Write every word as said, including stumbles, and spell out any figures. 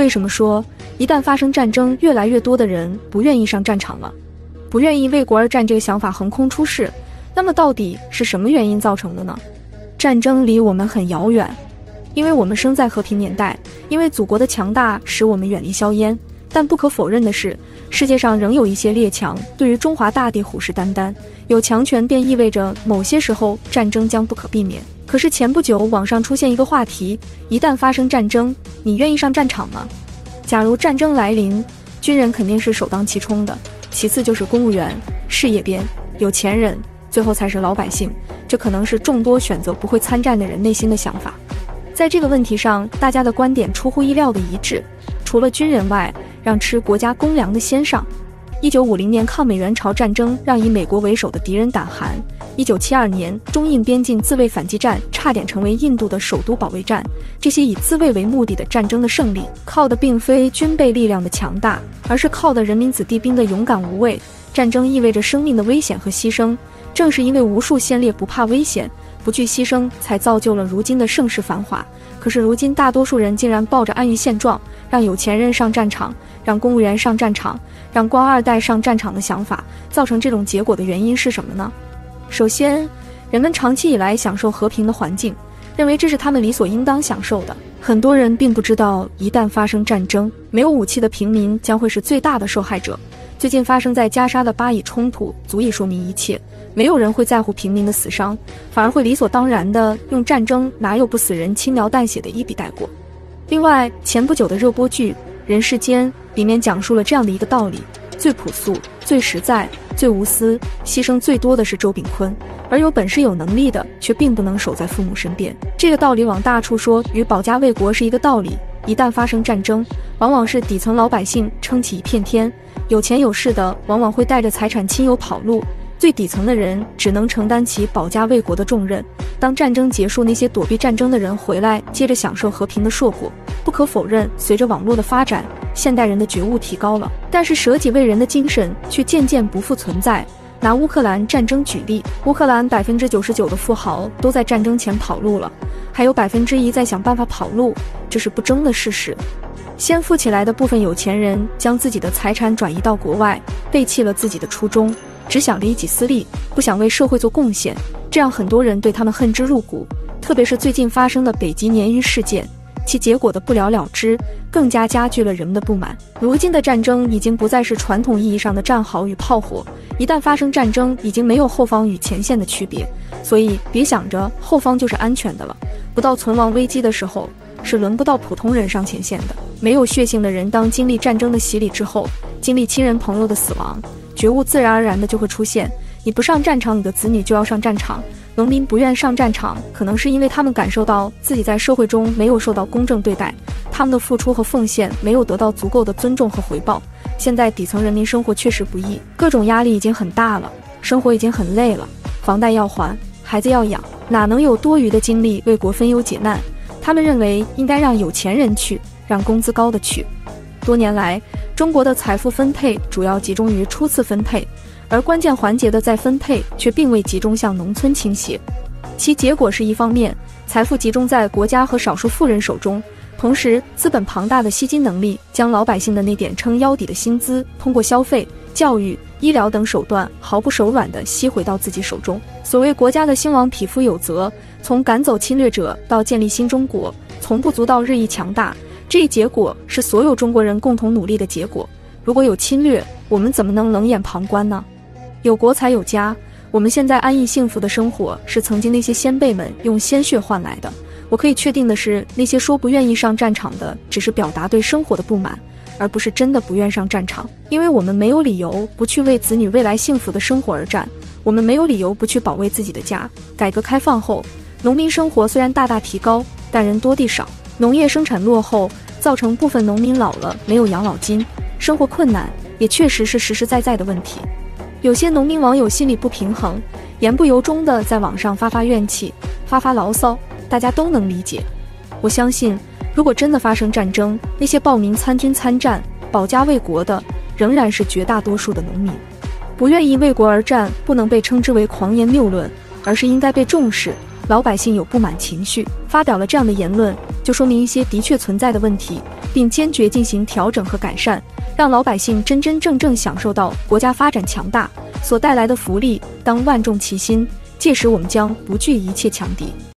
为什么说一旦发生战争，越来越多的人不愿意上战场了，不愿意为国而战这个想法横空出世？那么到底是什么原因造成的呢？战争离我们很遥远，因为我们生在和平年代，因为祖国的强大使我们远离硝烟。但不可否认的是，世界上仍有一些列强对于中华大地虎视眈眈，有强权便意味着某些时候战争将不可避免。可是前不久网上出现一个话题，一旦发生战争，你愿意上战场吗？假如战争来临，军人肯定是首当其冲的，其次就是公务员、事业编、有钱人，最后才是老百姓。这可能是众多选择不会参战的人内心的想法。在这个问题上，大家的观点出乎意料的一致，除了军人外，让吃国家公粮的先上。一九五零年抗美援朝战争让以美国为首的敌人胆寒。一九七二年中印边境自卫反击战差点成为印度的首都保卫战。这些以自卫为目的的战争的胜利，靠的并非军备力量的强大，而是靠的人民子弟兵的勇敢无畏。战争意味着生命的危险和牺牲，正是因为无数先烈不怕危险，不惧牺牲，才造就了如今的盛世繁华。可是如今大多数人竟然抱着安于现状，让有钱人上战场，让公务员上战场，让官二代上战场的想法，造成这种结果的原因是什么呢？首先，人们长期以来享受和平的环境，认为这是他们理所应当享受的。很多人并不知道，一旦发生战争，没有武器的平民将会是最大的受害者。最近发生在加沙的巴以冲突足以说明一切，没有人会在乎平民的死伤，反而会理所当然地用战争哪有不死人轻描淡写的一笔带过。另外，前不久的热播剧《人世间》里面讲述了这样的一个道理：最朴素、最实在、最无私，牺牲最多的是周炳坤，而有本事有能力的却并不能守在父母身边。这个道理往大处说，与保家卫国是一个道理。一旦发生战争，往往是底层老百姓撑起一片天，有钱有势的往往会带着财产亲友跑路，最底层的人只能承担起保家卫国的重任。当战争结束，那些躲避战争的人回来，接着享受和平的硕果。不可否认，随着网络的发展，现代人的觉悟提高了，但是舍己为人的精神却渐渐不复存在。拿乌克兰战争举例，乌克兰百分之九十九的富豪都在战争前跑路了，还有百分之一在想办法跑路，这是不争的事实。先富起来的部分有钱人将自己的财产转移到国外，背弃了自己的初衷，只想着一己私利，不想为社会做贡献，这样很多人对他们恨之入骨。特别是最近发生的北极鲶鱼事件，其结果的不了了之，更加加剧了人们的不满。如今的战争已经不再是传统意义上的战壕与炮火，一旦发生战争，已经没有后方与前线的区别，所以别想着后方就是安全的了。不到存亡危机的时候，是轮不到普通人上前线的。没有血性的人，当经历战争的洗礼之后，经历亲人朋友的死亡，觉悟自然而然的就会出现。你不上战场，你的子女就要上战场。农民不愿上战场，可能是因为他们感受到自己在社会中没有受到公正对待，他们的付出和奉献没有得到足够的尊重和回报。现在底层人民生活确实不易，各种压力已经很大了，生活已经很累了，房贷要还，孩子要养，哪能有多余的精力为国分忧解难？他们认为应该让有钱人去，让工资高的去。多年来，中国的财富分配主要集中于初次分配，而关键环节的再分配却并未集中向农村倾斜。其结果是，一方面财富集中在国家和少数富人手中，同时资本庞大的吸金能力将老百姓的那点撑腰底的薪资通过消费、教育、医疗等手段毫不手软地吸回到自己手中。所谓国家的兴亡匹夫有责，从赶走侵略者到建立新中国，从不足到日益强大，这一结果是所有中国人共同努力的结果。如果有侵略，我们怎么能冷眼旁观呢？有国才有家，我们现在安逸幸福的生活是曾经那些先辈们用鲜血换来的。我可以确定的是，那些说不愿意上战场的，只是表达对生活的不满，而不是真的不愿上战场。因为我们没有理由不去为子女未来幸福的生活而战，我们没有理由不去保卫自己的家。改革开放后，农民生活虽然大大提高，但人多地少，农业生产落后，造成部分农民老了没有养老金，生活困难，也确实是实实在在的问题。有些农民网友心里不平衡，言不由衷地在网上发发怨气，发发牢骚，大家都能理解。我相信，如果真的发生战争，那些报名参军参战、保家卫国的，仍然是绝大多数的农民。不愿意为国而战，不能被称之为狂言谬论，而是应该被重视。老百姓有不满情绪，发表了这样的言论，就说明一些的确存在的问题， 并坚决进行调整和改善，让老百姓真真正正享受到国家发展强大所带来的福利，当万众齐心，届时我们将不惧一切强敌。